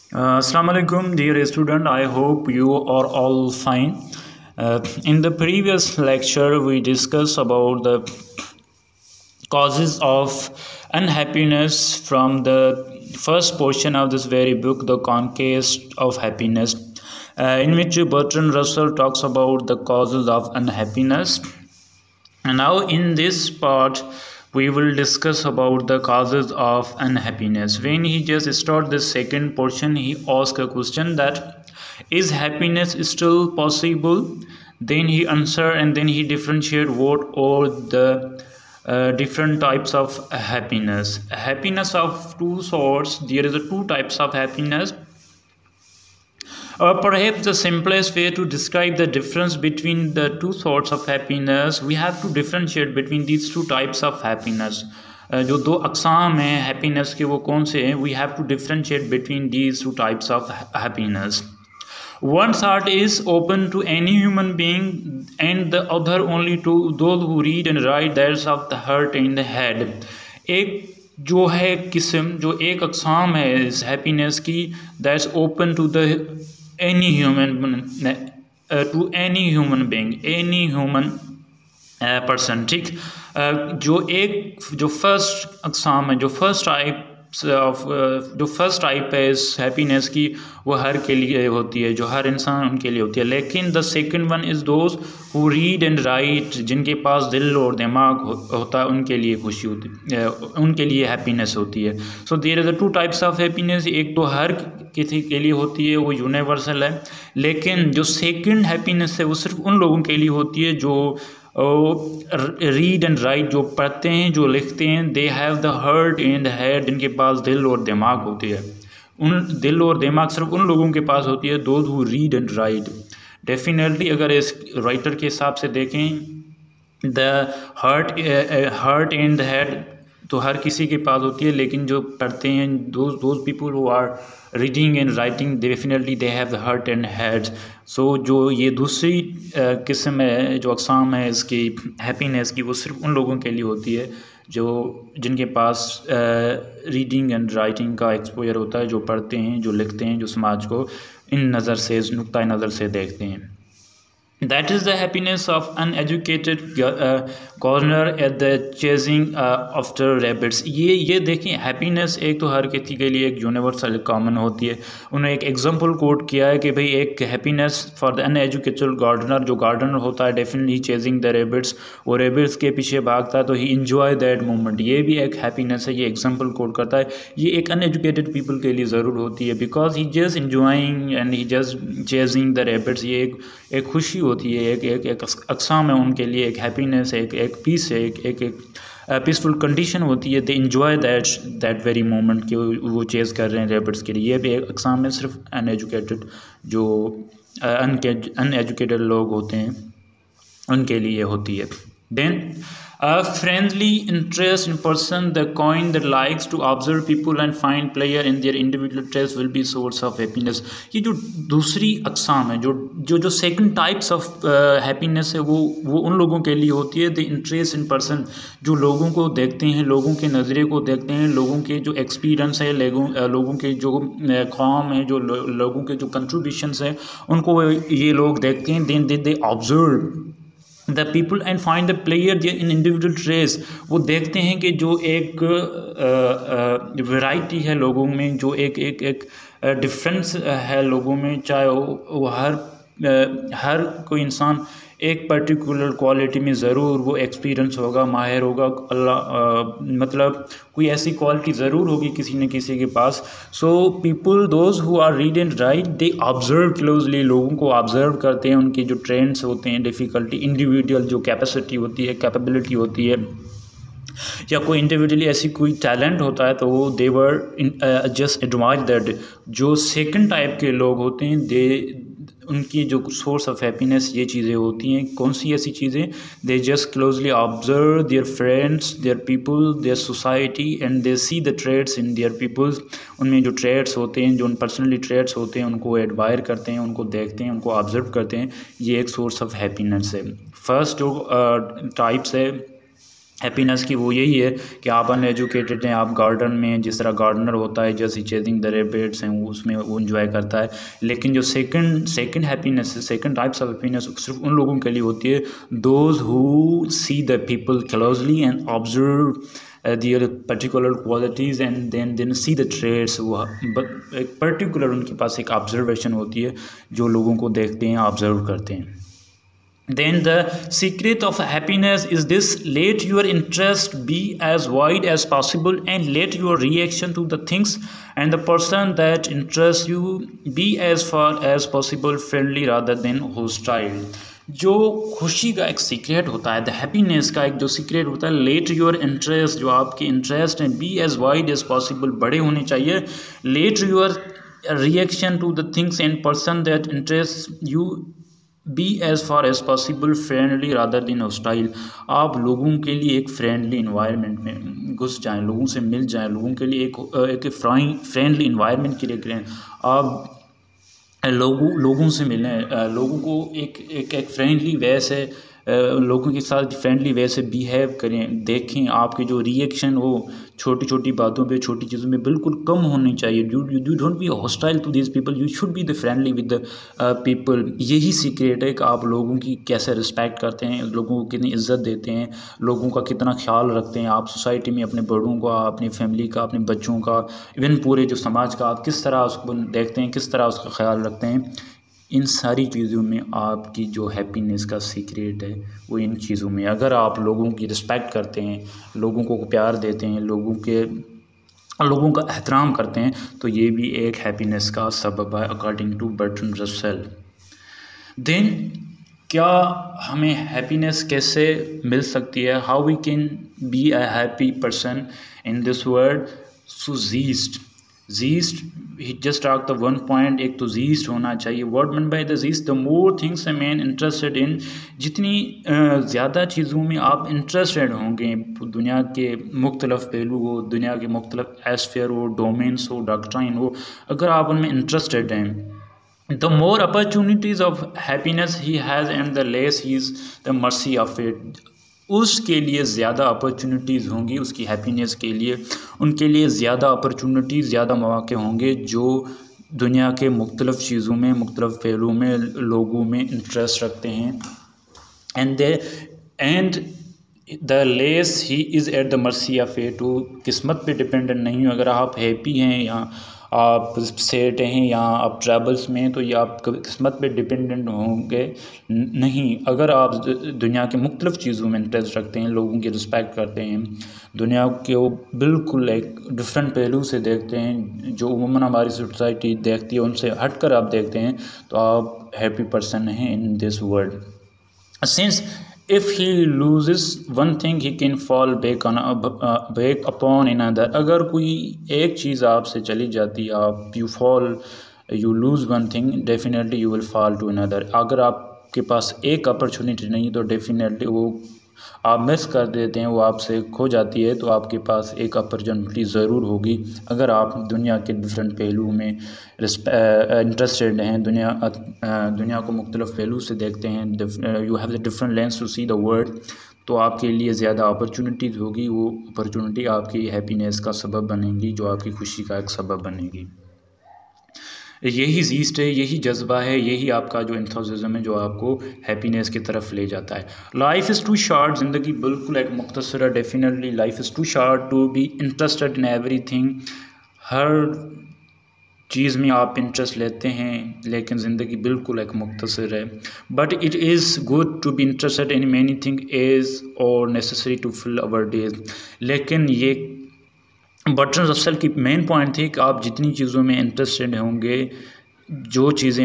Assalamu alaikum, dear student. I hope you are all fine. In the previous lecture, we discussed about the causes of unhappiness from the first portion of this very book, The Conquest of Happiness, in which Bertrand Russell talks about the causes of unhappiness. And now in this part, we will discuss about the causes of unhappiness. When he just start the second portion, he asks a question that is happiness still possible? Then he answer and then he differentiate what are the different types of happiness. Happiness of two sorts. There is a two types of happiness. Perhaps the simplest way to describe the difference between the two sorts of happiness, we have to differentiate between these two types of happiness. जो दो अक़साम हैं happiness के वो कौन से हैं, we have to differentiate between these two types of happiness. One sort is open to any human being and the other only to those who read and write, that's of the heart and the head. एक जो है किस्म, जो एक अक़साम है इस happiness की, that's open to the any human to any human being, any human person. ठीक, जो फर्स्ट अक़साम है, जो फर्स्ट टाइप है इस हैप्पीनेस की, वो हर के लिए होती है, जो हर इंसान उनके लिए होती है. लेकिन the second one is those who read and write, जिनके पास दिल और दिमाग होता है, उनके लिए खुशी होती है, उनके लिए हैप्पीनेस होती है. So there is two types of happiness. एक तो हर किसी के लिए होती है, वो यूनिवर्सल है. लेकिन जो सेकंड हैप्पीनेस है वो सिर्फ उन लोगों के लिए होती है जो रीड एंड राइट, जो पढ़ते हैं, जो लिखते हैं. They have the heart and head, इनके पास दिल और दिमाग होती है. उन दिल और दिमाग सिर्फ उन लोगों के पास होती है, those who read and write. Definitely अगर इस राइटर के हिसाब से देखें, the heart and the head तो हर किसी के पास होती है, लेकिन जो पढ़ते हैं, those people who are reading and writing, definitely they have the heart and head. So जो ये दूसरी किस्म है, जो अक़साम है इसकी हैप्पीनेस की, वो सिर्फ उन लोगों के लिए होती है जिनके पास रीडिंग एंड राइटिंग का एक्सपोजर होता है, जो पढ़ते हैं, जो लिखते हैं, जो समाज को इन नज़र से, इस नुक्ता नज़र से देखते हैं. That is the happiness of uneducated gardener at the chasing after rabbits. ये देखें, हैप्पीनेस एक तो हर किसी के लिए एक यूनिवर्सल कॉमन होती है. उन्होंने एक एग्जांपल कोट किया है कि भाई एक happiness for the uneducated gardener, जो गार्डनर होता है डेफिनेटली चेजिंग द रेबिट्स, वो रेबिट्स के पीछे भागता है तो ही इंजॉय दैट मोमेंट. ये भी एक हैप्पीनेस है, ये एग्जांपल कोट करता है. ये एक अनएजुकेटेड पीपल के लिए ज़रूर होती है, because he just enjoying and he just chasing the rabbits. ये एक खुशी होती है, एक अक़साम है उनके लिए, एक हैप्पीनेस है, एक पीस है, एक पीसफुल कंडीशन होती है. They enjoy that very moment कि वो चेज़ कर रहे हैं रेबिट्स के लिए. ये भी एक अक़साम है, सिर्फ अनएजुकेटेड जो अनएजुकेटेड लोग होते हैं उनके लिए होती है. Then a friendly interest in person, the kind that likes to observe people and find pleasure in their individual traits will be source of happiness. ये जो दूसरी अक़साम है, जो सेकंड टाइप्स ऑफ हैप्पीनेस है, वो उन लोगों के लिए होती है. द इंटरेस्ट इन पर्सन, जो लोगों को देखते हैं, लोगों के नज़रिए को देखते हैं, लोगों के जो एक्सपीरियंस है, लोगों के जो काम है, जो लोगों के जो कंट्रीब्यूशंस हैं, उनको ये लोग देखते हैं. Then they observe the people and find the player in individual traits. वो देखते हैं कि जो एक वैरायटी है लोगों में, जो एक डिफरेंस है लोगों में, चाहे वो हर कोई इंसान एक पर्टिकुलर क्वालिटी में ज़रूर वो एक्सपीरियंस होगा, माहिर होगा. मतलब कोई ऐसी क्वालिटी ज़रूर होगी किसी न किसी के पास. So people those who are read and write, they observe closely, लोगों को ऑब्जर्व करते हैं, उनके जो ट्रेंड्स होते हैं, डिफ़िकल्टी, इंडिविजुअल जो कैपेसिटी होती है, कैपेबिलिटी होती है, या कोई इंडिविजुअली ऐसी कोई टैलेंट होता है, तो वो they were just admire that. जो सेकंड टाइप के लोग होते हैं, उनकी जो सोर्स ऑफ हैप्पीनेस ये चीज़ें होती हैं. कौन सी ऐसी चीज़ें? They just closely observe their friends, their people, their society and they see the trades in their peoples. उनमें जो ट्रेड्स होते हैं, जो पर्सनली ट्रेड्स होते हैं, उनको एडमायर करते हैं, उनको देखते हैं, उनको ऑब्जर्व करते हैं. ये एक सोर्स ऑफ हैप्पीनेस है. फर्स्ट जो टाइप्स है हैप्पीनेस की वो यही है कि आप अनएजुकेटेड हैं, आप गार्डन में जिस तरह गार्डनर होता है जैसे चेजिंग द रैबिट्स हैं उसमें वो इंजॉय करता है। लेकिन जो सेकंड हैप्पीनेस है, सेकंड टाइप्स ऑफ हैप्पीनेस सिर्फ उन लोगों के लिए होती है those who see the people closely and observe their particular qualities and then see the trades. वो एक पर्टिकुलर उनके पास एक ऑब्जर्वेशन होती है, जो लोगों को देखते हैं, ऑब्जर्व करते हैं। Then the secret of happiness is this: let your interest be as wide as possible and let your reaction to the things and the person that interests you be as far as possible friendly rather than hostile। जो खुशी का एक secret होता है, the happiness का एक जो secret होता है, लेट योर इंटरेस्ट, जो आपके इंटरेस्ट हैं, be as wide as possible, बड़े होने चाहिए। Let your reaction to the things and person that interest you be as far as possible friendly rather than hostile. आप लोगों के लिए एक फ्रेंडली इन्वायरमेंट में घुस जाएं, लोगों से मिल जाएं, लोगों के लिए एक फ्रेंडली इन्वायरमेंट क्रिएट करें। आप लोगों से मिलें, लोगों को एक फ्रेंडली वे से लोगों के साथ फ्रेंडली वे से बिहेव करें। देखें आपके जो रिएक्शन वो छोटी छोटी बातों पे, छोटी चीज़ों में बिल्कुल कम होनी चाहिए। You don't be hostile to this people, you should be the friendly with the people. यही सीक्रेट है कि आप लोगों की कैसे रिस्पेक्ट करते हैं, लोगों को कितनी इज्जत देते हैं, लोगों का कितना ख्याल रखते हैं। आप सोसाइटी में अपने बड़ों का, अपनी फैमिली का, अपने बच्चों का, इवन पूरे जो समाज का आप किस तरह उसको देखते हैं, किस तरह उसका ख्याल रखते हैं। इन सारी चीज़ों में आपकी जो हैप्पीनेस का सीक्रेट है वो इन चीज़ों में। अगर आप लोगों की रिस्पेक्ट करते हैं, लोगों को प्यार देते हैं, लोगों का एहतराम करते हैं, तो ये भी एक हैप्पीनेस का सबब है according to Bertrand Russell. Then क्या हमें हैप्पीनेस कैसे मिल सकती है? How we can be a happy person in this world? So zest he just talk the one point, एक तो जीस्ट होना चाहिए। What mean by the zest? The more things a man interested in, जितनी ज़्यादा चीज़ों में आप interested होंगे, दुनिया के मुख्तलिफ पहलू हो, दुनिया के मुख्तलिफ एस्फेयर हो, डोमेन्स हो, डॉक्ट्राइन हो, अगर आप उनमें इंटरेस्टेड हैं, the more opportunities of happiness he has and the less he is the mercy of it. उसके लिए ज़्यादा अपॉर्चुनिटीज़ होंगी, उसकी हैप्पीनेस के लिए उनके लिए ज़्यादा अपॉर्चुनिटीज़, ज़्यादा मौके होंगे जो दुनिया के मुख्तलिफ़ चीज़ों में, मुख्तलिफ़ पहलुओं में लोगों में इंटरेस्ट रखते हैं। And the less he is at the mercy of fate. वो किस्मत पे डिपेंडेंट नहीं हो। अगर आप हैप्पी हैं या आप सेट हैं या आप ट्रैवल्स में हैं, तो ये आप किस्मत पे डिपेंडेंट होंगे नहीं। अगर आप दुनिया के मुख्तलिफ़ चीज़ों में इंटरेस्ट रखते हैं, लोगों की रिस्पेक्ट करते हैं, दुनिया के वो बिल्कुल एक डिफरेंट पहलू से देखते हैं जो उम्मन हमारी सोसाइटी देखती है, उनसे हट कर आप देखते हैं, तो आप हैप्पी पर्सन हैं in this world. Since if he loses one thing he can fall back upon another। अगर कोई एक चीज़ आपसे चली जाती है, आप you lose one thing, definitely you will fall to another। अगर आपके पास एक अपॉर्चुनिटी नहीं तो डेफिनेटली वो आप मिस कर देते हैं, वो आपसे खो जाती है, तो आपके पास एक अपॉर्चुनिटी ज़रूर होगी। अगर आप दुनिया के डिफरेंट पहलुओं में इंटरेस्टेड हैं, दुनिया को मुख्तलिफ़ पहलू से देखते हैं, you have the different lens to see the world, तो आपके लिए ज़्यादा अपॉर्चुनिटीज़ होगी। वो अपॉर्चुनिटी आपकी हैप्पीनेस का सबब बनेंगी, जो आपकी खुशी का एक सबब बनेगी। यही ज़ीस्ट है, यही जज्बा है, यही आपका जो एंथुसियाज्म है जो आपको हैप्पीनेस की तरफ ले जाता है। लाइफ इज़ टू शॉर्ट, ज़िंदगी बिल्कुल एक मुख्तसर है। Definitely life is too short to be interested in everything. हर चीज़ में आप इंटरेस्ट लेते हैं, लेकिन ज़िंदगी बिल्कुल एक मुख्तसर है। But it is good to be interested in many thing is और necessary to fill our days. लेकिन ये बर्ट्रैंड रसेल की मेन पॉइंट थी कि आप जितनी चीज़ों में इंटरेस्टेड होंगे, जो चीज़ें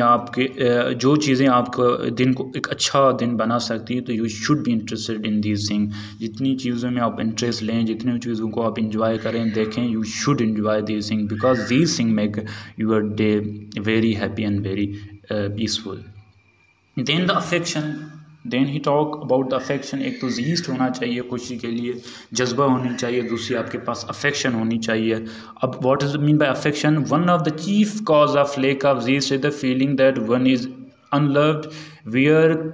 आपका दिन को एक अच्छा दिन बना सकती है, तो you should be interested in these thing. जितनी चीज़ों में आप इंटरेस्ट लें, जितनी चीज़ों को आप इंजॉय करें, देखें, you should enjoy these thing because these thing make your day very happy and very peaceful. Then the affection, then he talk about the affection. एक तो जीस्ट होना चाहिए खुशी के लिए, जज्बा होनी चाहिए, दूसरी आपके पास अफेक्शन होनी चाहिए। अब what is mean by affection? One of the chief cause of lack of zest is the feeling that one is unloved, where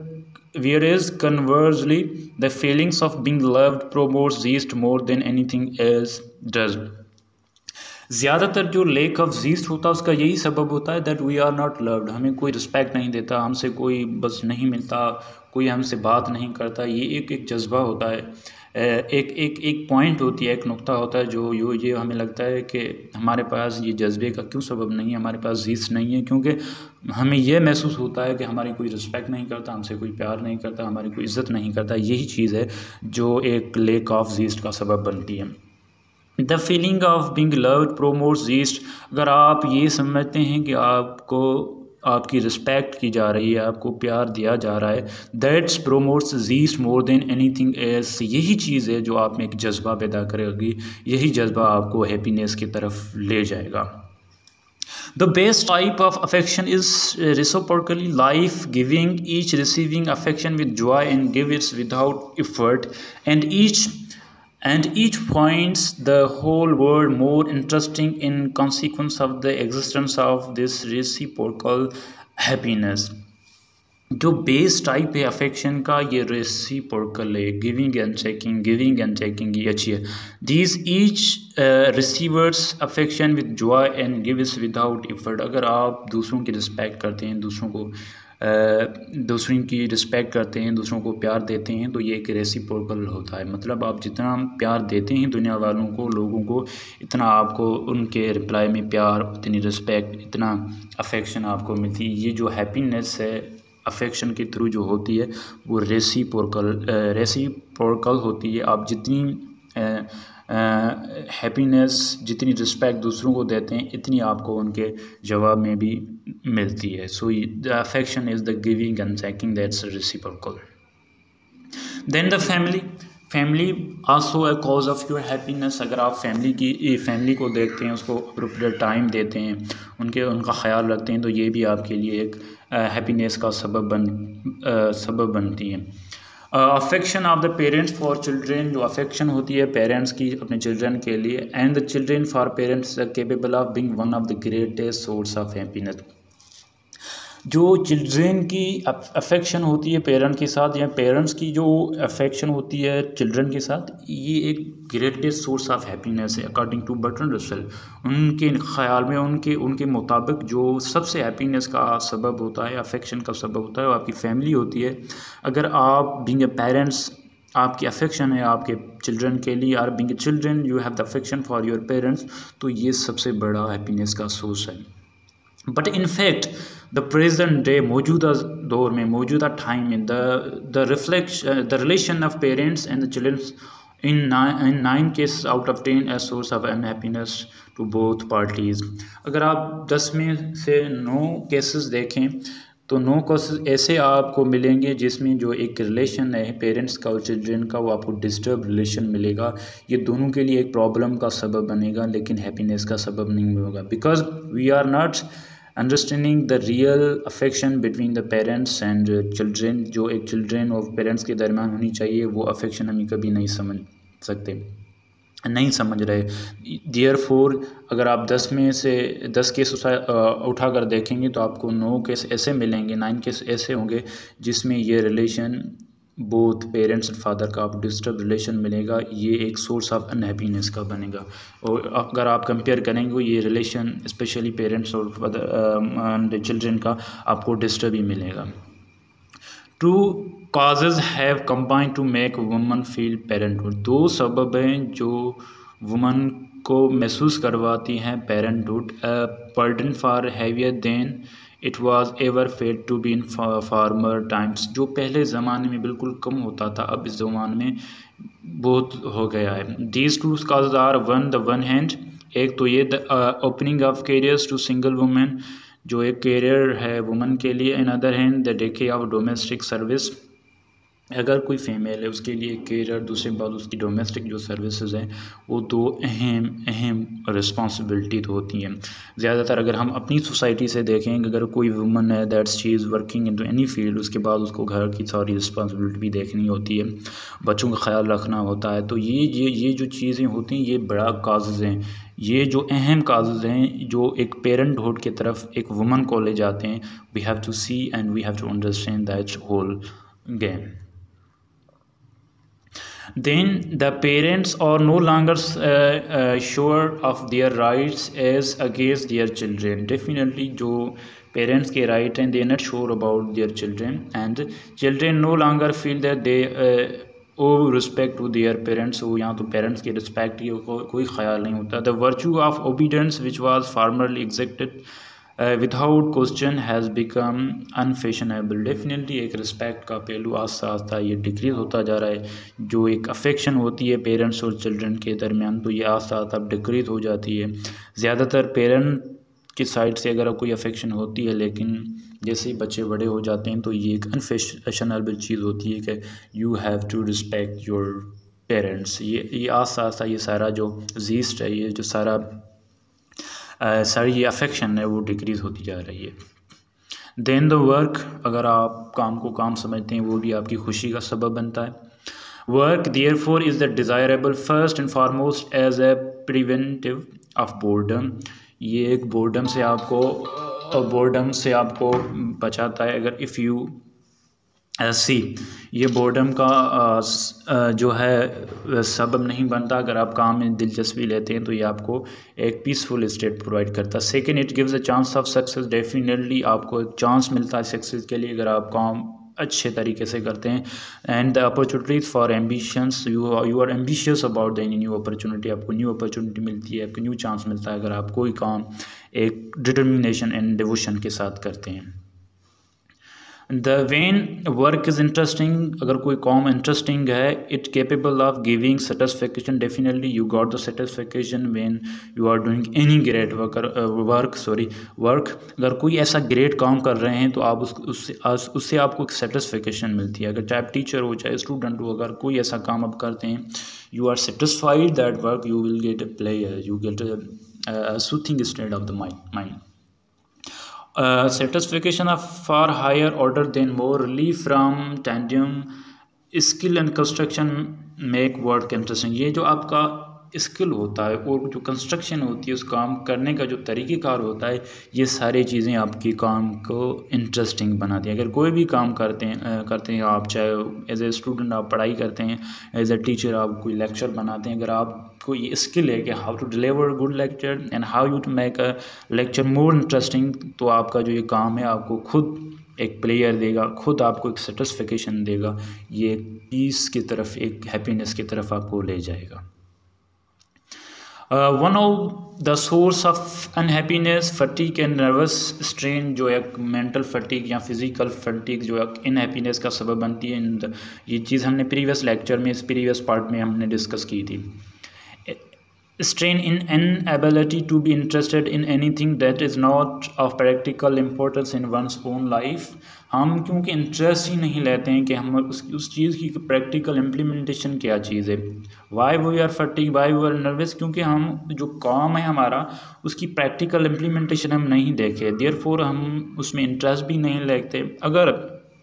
whereas conversely the feelings of being loved promotes zest more than anything else does. ज़्यादातर जो lake of yeast होता है उसका यही सबब होता है that we are not loved, हमें कोई रिस्पेक्ट नहीं देता, हमसे कोई बस नहीं मिलता, कोई हमसे बात नहीं करता। ये एक जज्बा होता है, एक पॉइंट होती है, एक नुक्ता होता है जो ये हमें लगता है कि हमारे पास ये जज्बे का क्यों सबब नहीं है, हमारे पास जीस्ट नहीं है, क्योंकि हमें यह महसूस होता है कि हमारी कोई रिस्पेक्ट नहीं करता, हमसे कोई प्यार नहीं करता, हमारी कोई इज़्ज़त नहीं करता। यही चीज़ है जो एक लेक ऑफ जीस्ट का सबब बनती है। The feeling of being loved promotes zest. अगर आप ये समझते हैं कि आपको आपकी रिस्पेक्ट की जा रही है, आपको प्यार दिया जा रहा है, that's promotes zest more than anything else. यही चीज़ है जो आप में एक जज्बा पैदा करेगी, यही जज्बा आपको हैप्पीनेस की तरफ ले जाएगा। The best type of affection is reciprocally life-giving, each receiving affection with joy and give it without effort, and each finds the whole world more interesting in consequence of the existence of this reciprocal happiness। जो base type है affection का ये reciprocal है, giving and taking ये अच्छी है। These each receivers affection with joy and gives without effort. अगर आप दूसरों की रिस्पेक्ट करते हैं, दूसरों की रिस्पेक्ट करते हैं, दूसरों को प्यार देते हैं, तो ये एक रेसिप्रोकल होता है। मतलब आप जितना प्यार देते हैं दुनिया वालों को, लोगों को, इतना आपको उनके रिप्लाई में प्यार, इतनी रिस्पेक्ट, इतना अफेक्शन आपको मिलती है। ये जो हैप्पीनेस है अफेक्शन के थ्रू जो होती है वो रेसिप्रोकल होती है। आप जितनी हैप्पीनेस, जितनी रिस्पेक्ट दूसरों को देते हैं, इतनी आपको उनके जवाब में भी मिलती है। So the affection is the giving and taking, that's reciprocal. Then the family also a cause of your happiness. अगर आप फैमिली को देखते हैं, उसको अप्रोप्रिएट टाइम देते हैं, उनका ख्याल रखते हैं, तो ये भी आपके लिए एक हैप्पीनेस का सबब बनती है। Affection of the parents for children. जो अफेक्शन होती है पेरेंट्स की अपने चिल्ड्रन के लिए, and the children for parents capable of being one of the greatest source of happiness. जो चिल्ड्रेन की अफेक्शन होती है पेरेंट के साथ, या पेरेंट्स की जो अफेक्शन होती है चिल्ड्रन के साथ, ये एक ग्रेटेस्ट सोर्स ऑफ हैप्पीनेस है अकॉर्डिंग टू बर्ट्रैंड रसेल। उनके ख्याल में, उनके मुताबिक जो सबसे हैप्पीनेस का सबब होता है, अफेक्शन का सबब होता है, वो आपकी फैमिली होती है। अगर आप बीइंग ए पेरेंट्स, आपकी अफेक्शन है आपके चिल्ड्रन के लिए, और being a children you have the affection for your parents, तो ये सबसे बड़ा हैप्पीनेस का सोर्स है। But in fact the present day, मौजूदा दौर में, मौजूदा टाइम में, the relation of parents and the children in 9 cases out of 10 a source of unhappiness to both parties। अगर आप 10 में से 9 केसेस देखें तो 9 केसेस ऐसे आपको मिलेंगे जिसमें जो एक रिलेशन है पेरेंट्स का और चिल्ड्रन का, वो आपको डिस्टर्ब रिलेशन मिलेगा। ये दोनों के लिए एक प्रॉब्लम का सबब बनेगा, लेकिन हैप्पीनेस का सबब नहीं होगा, because we are not understanding the real affection between the parents and children. जो एक चिल्ड्रन और पेरेंट्स के दरमियान होनी चाहिए, वो अफेक्शन हम कभी नहीं समझ सकते, नहीं समझ रहे। देयरफॉर अगर आप 10 में से 10 केस उठा कर देखेंगे तो आपको 9 केस ऐसे मिलेंगे, 9 केस ऐसे होंगे जिसमें ये relation both parents and father का आप डिस्टर्ब रिलेशन मिलेगा। ये एक सोर्स ऑफ अनहैप्पीनेस का बनेगा। और अगर आप कंपेयर करेंगे ये रिलेशन स्पेशली पेरेंट्स और फादर एंड चिल्ड्रन का, आपको डिस्टर्ब ही मिलेगा। Two causes have combined to make women feel parenthood। 2 सबब हैं जो वुमन को महसूस करवाती हैं parenthood. burden far heavier than it was ever felt to be in former times। जो पहले ज़माने में बिल्कुल कम होता था, अब इस ज़माने में बहुत हो गया है। These 2 causes are one hand, एक तो ये opening of careers to single women, जो एक कैरियर है वुमन के लिए। In other hand the decay of domestic service. अगर कोई फीमेल है उसके लिए कैरियर, दूसरी बात उसकी डोमेस्टिक जो सर्विसेज हैं, वो 2 अहम रिस्पॉन्सिबिलिटी तो होती हैं। ज़्यादातर अगर हम अपनी सोसाइटी से देखेंगे, अगर कोई वुमन है that's she is working into any field, उसके बाद उसको घर की सारी रिस्पॉन्सिबिलिटी भी देखनी होती है, बच्चों का ख्याल रखना होता है। तो ये जो चीज़ें होती हैं, ये बड़ा काजेज़ हैं, ये जो अहम काजेज़ हैं जो एक पेरेंटहुड की तरफ एक वुमन को ले जाते हैं। We have to see and we have to understand that whole गए। Then the parents are no longer sure of their rights as against their children. Definitely जो parents के right हैं, they are not sure about their children, and children no longer feel that they owe respect to their parents. So यहाँ तो parents के respect की कोई ख्याल नहीं होता. The virtue of obedience which was formerly exacted without question has become unfashionable. Definitely एक respect का पहलू आस्ता आस्ता ये डिक्रीज होता जा रहा है. जो एक अफेक्शन होती है पेरेंट्स और चिल्ड्रन के दरमियान, तो ये आस्ता आस्ता डिक्रीज हो जाती है. ज़्यादातर पेरेंट की साइड से अगर कोई अफेक्शन होती है, लेकिन जैसे ही बच्चे बड़े हो जाते हैं तो ये एक अनफैशनेबल चीज़ होती है कि you have to respect your parents. ये आस्ता आस्ता ये सारा जो जीस्ट है, ये जो सारी ये अफेक्शन है वो डिक्रीज़ होती जा रही है. देन द वर्क, अगर आप काम को काम समझते हैं, वो भी आपकी खुशी का सबब बनता है. Work therefore is the desirable first and foremost as a preventive of boredom. ये एक बोर्डम से आपको बचाता है. अगर इफ़ यू सी, ये बोर्डम का जो है सबब नहीं बनता. अगर आप काम में दिलचस्पी लेते हैं तो ये आपको एक पीसफुल स्टेट प्रोवाइड करता है. Second, it gives a chance of success. Definitely आपको एक चांस मिलता है सक्सेस के लिए अगर आप काम अच्छे तरीके से करते हैं. And the opportunities for ambitions, you are ambitious about the new opportunity. आपको न्यू अपॉर्चुनिटी मिलती है, आपको न्यू चांस मिलता है अगर आप कोई काम एक डिटर्मिनेशन एंड डिवोशन के साथ करते हैं. The when work is interesting, अगर कोई काम इंटरेस्टिंग है, it capable of giving satisfaction. Definitely you got the satisfaction when you are doing any great work. अगर कोई ऐसा ग्रेट काम कर रहे हैं तो आप उससे आपको एक सेटिस्फेक्शन मिलती है. अगर चाहे आप टीचर हो चाहे स्टूडेंट हो, अगर कोई ऐसा काम आप करते हैं, you are satisfied that work, you will get a player, you get a soothing state of the mind. Satisfaction of far higher order than more relief from tedium. Skill and construction make work interesting. ये जो आपका skill होता है और जो construction होती है उस काम करने का जो तरीक़ेकार होता है, ये सारी चीज़ें आपके काम को इंटरेस्टिंग बनाती हैं. अगर कोई भी काम करते हैं आप, चाहे एज ए स्टूडेंट आप पढ़ाई करते हैं, एज ए टीचर आप कोई लेक्चर बनाते हैं, अगर आपको ये स्किल है कि how to deliver good lecture and how you to make a lecture more interesting, तो आपका जो ये काम है आपको खुद एक प्लेयर देगा, खुद आपको एक सेटिस्फिकेशन देगा, ये पीस की तरफ, एक हैप्पीनेस की तरफ आपको ले जाएगा. One of the source of unhappiness fatigue and nervous strain, जो एक मेंटल फटीग या फिज़िकल फटीग जो एक इनहैप्पीनेस का सबब बनती है. ये चीज़ हमने प्रीवियस लेक्चर में, इस प्रीवियस पार्ट में हमने डिस्कस की थी. Strain in inability to be interested in anything that is not of practical importance in one's own life. हम क्योंकि इंटरेस्ट ही नहीं लेते हैं कि हम उस चीज़ की प्रैक्टिकल इम्प्लीमेंटेशन क्या चीज़ है. Why we are fatigue, why we are nervous, क्योंकि हम जो काम है हमारा उसकी प्रैक्टिकल इम्प्लीमेंटेशन हम नहीं देखे, देयरफॉर हम उसमें इंटरेस्ट भी नहीं लेते. अगर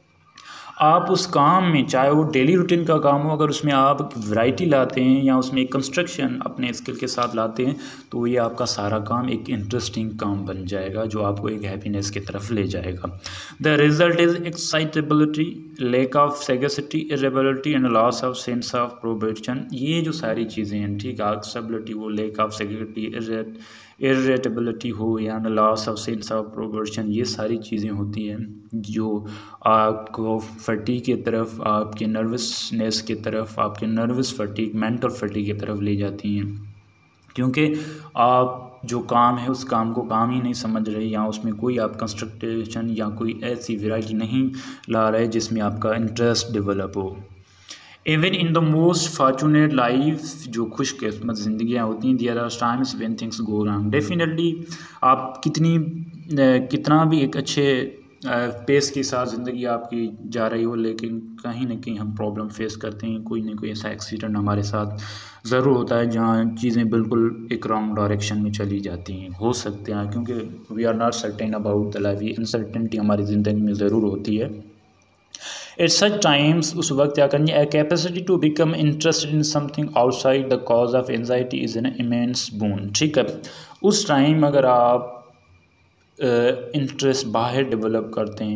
आप उस काम में, चाहे वो डेली रूटीन का काम हो, अगर उसमें आप वैरायटी लाते हैं या उसमें एक कंस्ट्रक्शन अपने स्किल के साथ लाते हैं, तो ये आपका सारा काम एक इंटरेस्टिंग काम बन जाएगा जो आपको एक हैप्पीनेस की तरफ ले जाएगा. The result is excitability, lack of sagacity, irritability and loss of sense of probation. ये जो सारी चीज़ें हैं, ठीक है, एक्साइटेबिलिटी, वो लैक ऑफ सेगेसिटी, इरेटेबिलिटी हो या loss of sense of probation, ये सारी चीज़ें होती हैं जो आपको फटीग की तरफ, आपके नर्वसनेस की तरफ, आपके नर्वस फटीग, मेंटल फटीग की तरफ ले जाती हैं, क्योंकि आप जो काम है उस काम को काम ही नहीं समझ रहे, या उसमें कोई आप कंस्ट्रक्शन या कोई ऐसी वैरायटी नहीं ला रहे जिसमें आपका इंटरेस्ट डेवलप हो. Even in the most fortunate life, जो खुशकिस्मत ज़िंदगियाँ होती हैं, there are times when things go wrong. Definitely आप कितना भी एक अच्छे पेस के साथ ज़िंदगी आपकी जा रही हो, लेकिन कहीं ना कहीं हम प्रॉब्लम फेस करते हैं. कोई ना कोई ऐसा एक्सीडेंट हमारे साथ ज़रूर होता है जहाँ चीज़ें बिल्कुल एक रॉन्ग डायरेक्शन में चली जाती हैं, हो सकते हैं, क्योंकि we are not certain about the life. Uncertainty हमारी ज़िंदगी में ज़रूर होती है. एट सच टाइम्स, उस वक्त क्या करनी है, capacity to become interested in something outside the cause of anxiety is an immense boon. ठीक है, उस टाइम अगर आप इंटरेस्ट बाहर डेवलप करते हैं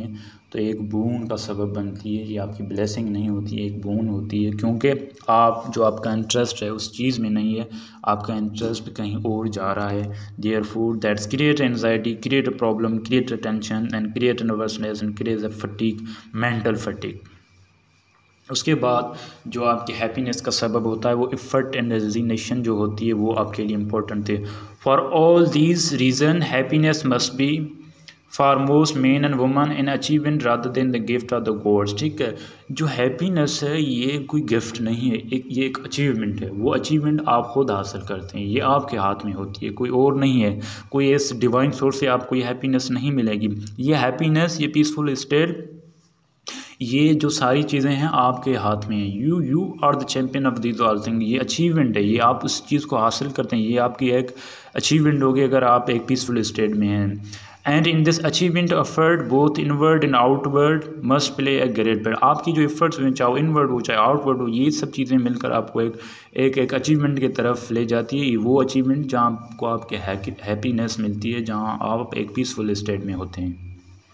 तो एक बून का सबब बनती है, ये आपकी ब्लेसिंग नहीं होती है, एक बून होती है, क्योंकि आप जो आपका इंटरेस्ट है उस चीज़ में नहीं है, आपका इंटरेस्ट कहीं और जा रहा है। Therefore that's create anxiety, create a problem, create a tension and create nervousness and create a fatigue, mental fatigue. उसके बाद जो आपकी हैप्पीनेस का सबब होता है वो एफर्ट एंड रेजिग्नेशन जो होती है वो आपके लिए इम्पोर्टेंट थे। For all these reason happiness must be for most man and woman in achievement rather than the gift of the gods. ठीक है, जो हैप्पीनेस है ये कोई गिफ्ट नहीं है, ये एक अचीवमेंट है। वो अचीवमेंट आप खुद हासिल करते हैं, ये आपके हाथ में होती है, कोई और नहीं है। कोई ऐसे डिवाइन सोर्स से आपको ये हैप्पीनेस नहीं मिलेगी। ये हैप्पीनेस, ये पीसफुल स्टेट, ये जो सारी चीज़ें हैं आपके हाथ में हैं। You are the champion of this all thing. ये अचीवमेंट है, ये आप उस चीज़ को हासिल करते हैं, ये आपकी एक अचीवमेंट होगी अगर आप एक पीसफुल स्टेट में हैं। And in this achievement effort both inward and outward must play a great part. आपकी जो एफर्ट्स हैं, चाहे इनवर्ड हो चाहे आउटवर्ड हो, ये सब चीज़ें मिलकर आपको एक अचीवमेंट की तरफ ले जाती है। वो अचीवमेंट जहाँ आपको आपके हैप्पीनेस मिलती है, जहाँ आप एक पीसफुल स्टेट में होते हैं।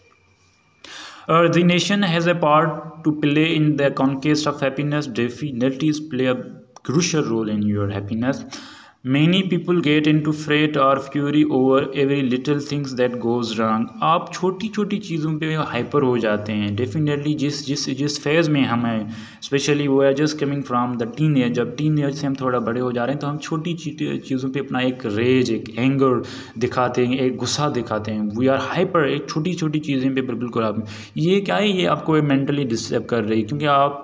The nation has a part to play in the conquest of happiness. Definitely play a crucial role in your happiness. Many people get into fret or fury over every little things that goes wrong. आप छोटी छोटी चीज़ों पे hyper हो जाते हैं। Definitely जिस phase में हम हैं, स्पेशली वो है just coming from the teen age. जब टीन एज से हम थोड़ा बड़े हो जा रहे हैं तो हम छोटी चीज़ों पे अपना एक रेज, एक एंगर दिखाते हैं, एक गुस्सा दिखाते हैं। वी आर हाइपर, एक छोटी छोटी चीज़ें पे बिल्कुल आप, ये क्या है, ये आपको मेंटली डिस्टर्ब कर रही है, क्योंकि आप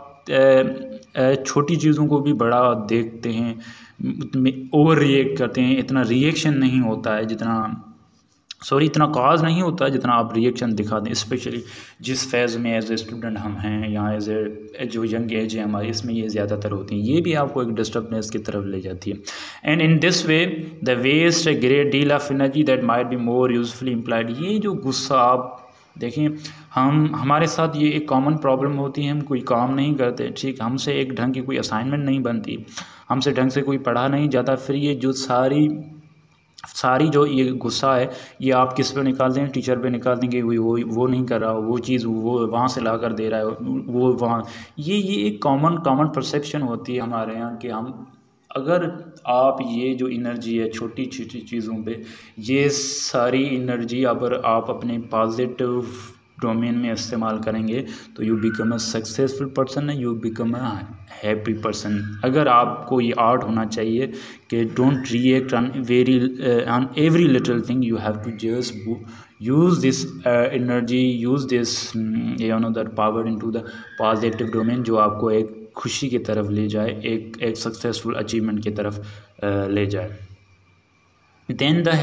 छोटी चीज़ों को भी बड़ा देखते हैं, ओवर रिएक्ट करते हैं। इतना रिएक्शन नहीं होता है जितना, इतना कॉज नहीं होता है जितना आप रिएक्शन दिखाते हैं। स्पेशली जिस फेज़ में एज ए स्टूडेंट हम हैं या एज ए जो यंग एज है हमारी, इसमें ये ज़्यादातर होती हैं। ये भी आपको एक डिस्टर्बनेस की तरफ ले जाती है। And in this way the waste a great deal of energy that might be more usefully implied. ये जो गुस्सा, आप देखें, हमारे साथ ये एक कॉमन प्रॉब्लम होती है, हम कोई काम नहीं करते, ठीक, हमसे एक ढंग की कोई असाइनमेंट नहीं बनती, हमसे ढंग से कोई पढ़ा नहीं जाता, फिर ये जो सारी जो ये गुस्सा है ये आप किस पे निकाल दें, टीचर पे निकाल देंगे, वो नहीं कर रहा, वो चीज़ वो वहाँ से ला कर दे रहा है, वो वहाँ, ये एक कॉमन परसेप्शन होती है हमारे यहाँ कि हम, अगर आप ये जो एनर्जी है छोटी छोटी चीज़ों पे, ये सारी एनर्जी अगर आप अपने पॉजिटिव डोमेन में इस्तेमाल करेंगे तो you become a successful person, you become a happy person. अगर आपको ये आर्ट होना चाहिए कि don't react on every little thing, you have to just use this energy, use this that power into the positive domain, जो आपको एक खुशी की तरफ ले जाए, एक सक्सेसफुल अचीवमेंट की तरफ ले जाए। देन द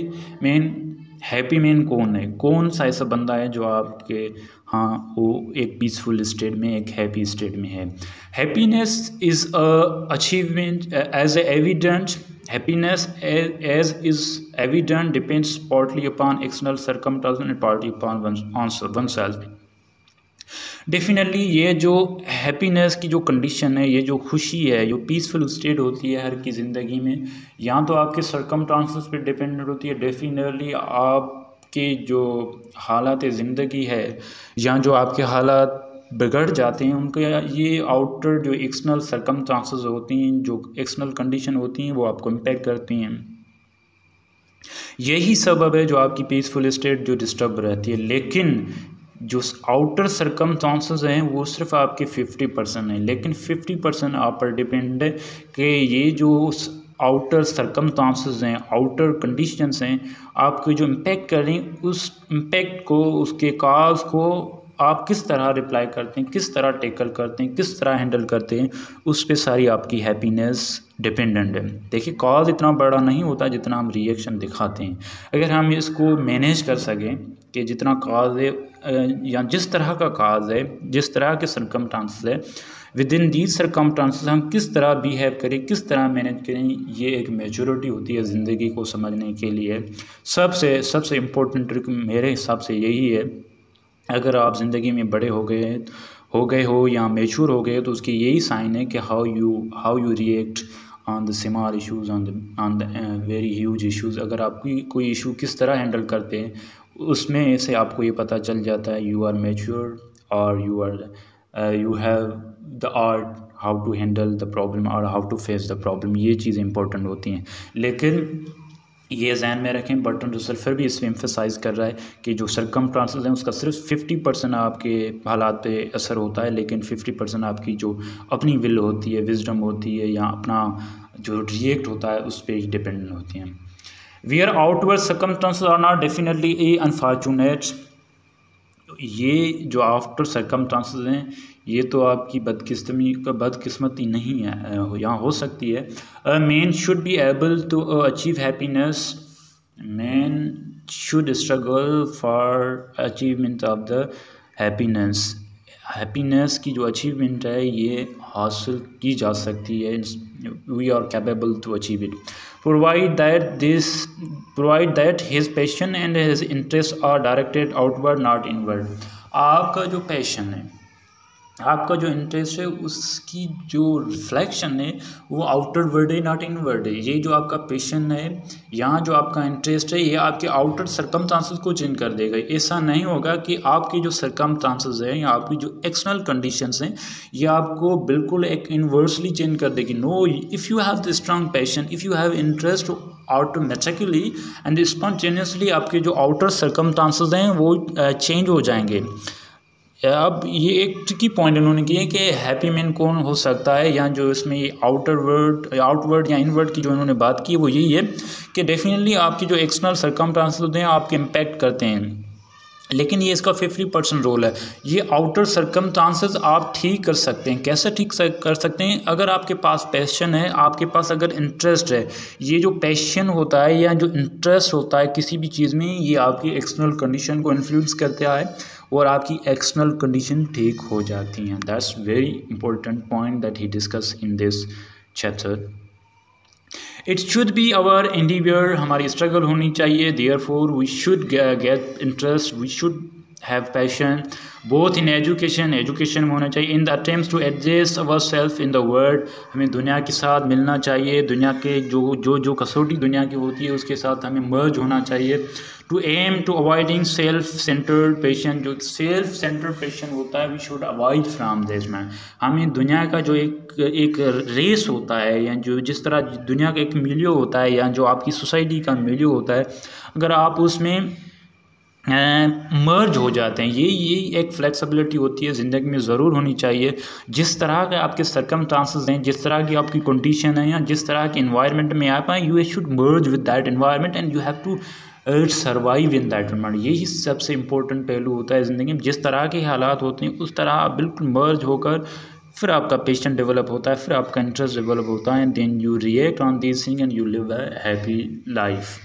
हैप्पी मैन कौन है, कौन सा ऐसा बंदा है जो आपके, हाँ, वो एक पीसफुल स्टेट में, एक हैप्पी स्टेट में है। Happiness is a achievement as evident, happiness as is evident depends partly upon external circumstances and partly upon oneself. Definitely ये जो हैप्पीनेस की जो कंडीशन है, ये जो खुशी है, जो पीसफुल स्टेट होती है हर की ज़िंदगी में, या तो आपके सर्कमस्टांसेस पे डिपेंडेंट होती है, डेफिनेटली आपके जो हालात ज़िंदगी है या जो आपके हालात बिगड़ जाते हैं उनके, ये आउटर जो एक्सटर्नल सर्कमस्टांसेस होती हैं, जो एक्सटर्नल कंडीशन होती हैं, वो आपको इम्पेक्ट करती हैं। यही सबब है जो आपकी पीसफुल स्टेट जो डिस्टर्ब रहती है। लेकिन जो आउटर सर्कमस्टांसेस हैं वो सिर्फ आपके 50% हैं, लेकिन 50% आप पर डिपेंड है कि ये जो आउटर सर्कमस्टांसेस हैं, आउटर कंडीशंस हैं, आपको जो इम्पेक्ट कर रही हैं, उस इम्पेक्ट को, उसके काज को आप किस तरह रिप्लाई करते हैं, किस तरह टेकल करते हैं, किस तरह हैंडल करते हैं, उस पे सारी आपकी हैप्पीनेस डिपेंडेंट है। देखिए, कॉज इतना बड़ा नहीं होता जितना हम रिएक्शन दिखाते हैं। अगर हम इसको मैनेज कर सकें कि जितना कॉज है या जिस तरह का कॉज है, जिस तरह के सर्कमस्टांसेस है, विद इन दीज सर्कमस्टांसेस हम किस तरह बिहेव करें, किस तरह मैनेज करें, ये एक मैच्योरिटी होती है ज़िंदगी को समझने के लिए। सबसे इम्पोर्टेंट ट्रिक मेरे हिसाब से यही है। अगर आप ज़िंदगी में बड़े हो गए हो या मैच्योर हो गए, तो उसकी यही साइन है कि how you react on the small issues, on the very huge issues. अगर आप कोई इशू किस तरह हैंडल करते हैं, उसमें से आपको ये पता चल जाता है यू आर मैच्योर और you have the art how to handle the problem और how to face the problem. ये चीज़ें इंपॉर्टेंट होती हैं। लेकिन ये ज़हन में रखें, बर्ट्रैंड रसल फिर भी इसमें एम्फेसाइज़ कर रहा है कि जो सरकमस्टांसेस हैं उसका सिर्फ 50% आपके हालात पे असर होता है, लेकिन 50% आपकी जो अपनी विल होती है, विजडम होती है, या अपना जो रिएक्ट होता है उस पर डिपेंडेंट होती हैं। Where outward circumstances are not definitely a unfortunate. ये जो आफ्टर सरकमस्टांसेस हैं ये तो आपकी बदकिस्मती नहीं है, यहाँ हो सकती है। A man should be able to achieve happiness, man should struggle for achievement of the happiness. Happiness की जो अचीवमेंट है ये हासिल की जा सकती है, we are capable to achieve it, provide that his passion and his interest are directed outward not inward. आपका जो पैशन है, आपका जो इंटरेस्ट है, उसकी जो रिफ्लेक्शन है वो आउटर वर्ड है, नॉट इनवर्ड है। ये जो आपका पैशन है, यहाँ जो आपका इंटरेस्ट है, ये आपके आउटर सरकमस्टांसेस को चेंज कर देगा। ऐसा नहीं होगा कि आपकी जो सरकमस्टांसेस हैं या आपकी जो एक्सटर्नल कंडीशंस हैं ये आपको बिल्कुल एक इन्वर्सली चेंज कर देगी। No, if you have the strong passion, if you have interest, automatically and spontaneously आपके जो आउटर सरकमस्टांसेस हैं वो चेंज हो जाएंगे। अब ये एक ट्रिकी पॉइंट इन्होंने किया है कि हैप्पी मैन कौन हो सकता है, या जो इसमें ये आउटवर्ड या इनवर्ड की जो इन्होंने बात की वो यही है कि डेफिनेटली आपकी जो एक्सटर्नल सरकमस्टांसेस होते हैं आपके इम्पैक्ट करते हैं, लेकिन ये इसका 50% रोल है। ये आउटर सरकमस्टांसेस आप ठीक कर सकते हैं। कैसे ठीक कर सकते हैं? अगर आपके पास पैशन है, आपके पास अगर इंटरेस्ट है, ये जो पैशन होता है या जो इंटरेस्ट होता है किसी भी चीज़ में, ये आपकी एक्सटर्नल कंडीशन को इन्फ्लुएंस करता है और आपकी एक्सटर्नल कंडीशन ठीक हो जाती हैं। That's very important point that he discuss in this chapter. It should be our endeavour, हमारी स्ट्रगल होनी चाहिए। Therefore we should get interest, we should have passion both in education में होना चाहिए, in the attempts to adjust our self in the world, हमें दुनिया के साथ मिलना चाहिए, दुनिया के जो कसौटी दुनिया की होती है उसके साथ हमें मर्ज होना चाहिए। To aim to avoiding self centred passion, जो सेल्फ सेंटर्ड पेशन होता है we should avoid from this man. हमें दुनिया का जो एक रेस होता है, या जो जिस तरह दुनिया का एक मिलियो होता है, या जो आपकी सोसाइटी का मिलियो होता है, अगर आप उसमें मर्ज हो जाते हैं, यही एक फ्लेक्सिबिलिटी होती है ज़िंदगी में, ज़रूर होनी चाहिए। जिस तरह के आपके सरकमस्टांसेस हैं, जिस तरह की आपकी कंडीशन है, या जिस तरह के इन्वायरमेंट में आप आए, you should merge with that environment and you have to survive in that environment. यही सबसे इंपॉर्टेंट पहलू होता है ज़िंदगी में। जिस तरह के हालात होते हैं उस तरह आप बिल्कुल मर्ज होकर फिर आपका पेशेंस डेवलप होता है, फिर आपका इंटरेस्ट डेवलप होता है, then you react on this thing and you live a happy life.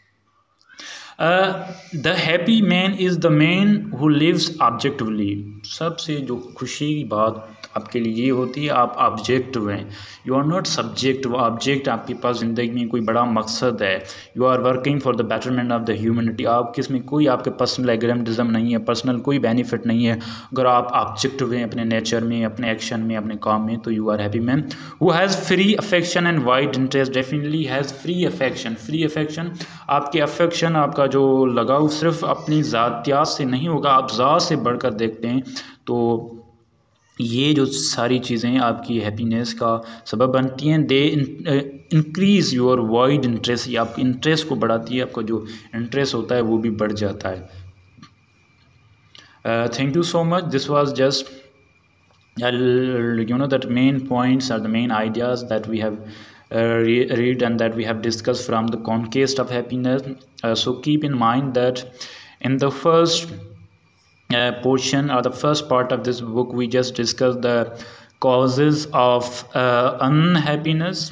The happy man is the man who lives objectively. सबसे जो खुशी की बात आपके लिए ये होती है, आप ऑब्जेक्टिव हैं, you are not subjective. Object आपके पास ज़िंदगी में कोई बड़ा मकसद है, you are working for the betterment of the humanity. आप किसमें कोई आपके पर्सनल एग्रेमेंटिज्म नहीं है, पर्सनल कोई बेनिफिट नहीं है। अगर आप ऑब्जेक्टिव हैं अपने नेचर में, अपने एक्शन में, अपने काम में, तो you are happy man who has free affection and wide interest. Definitely has free affection. Free affection, आपके अफेक्शन, आपका जो लगाव सिर्फ अपनी ज़ातियात से नहीं होगा, आप ज़ात से बढ़कर देखते हैं। तो ये जो सारी चीज़ें आपकी हैप्पीनेस का सबब बनती हैं। They increase your wide interest, ये आपके इंटरेस्ट को बढ़ाती है, आपका जो इंटरेस्ट होता है वो भी बढ़ जाता है। Thank you so much. This was just that main points are the main ideas that we have read and that we have discussed from the Conquest of Happiness. So keep in mind that in the first portion or the first part of this book we just discussed the causes of unhappiness.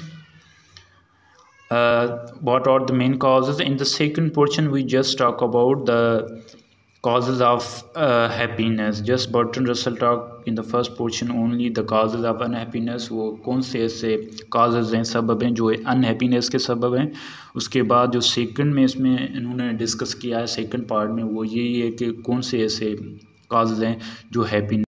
What are the main causes? In the second portion we just talk about the causes of happiness. Just Bertrand Russell talk in the first portion only the causes of unhappiness, वो कौन से ऐसे causes हैं, सबब हैं जो unhappiness के सबब हैं। उसके बाद जो सेकंड में इसमें इन्होंने डिस्कस किया है सेकंड पार्ट में, वो यही है कि कौन से ऐसे causes हैं जो happiness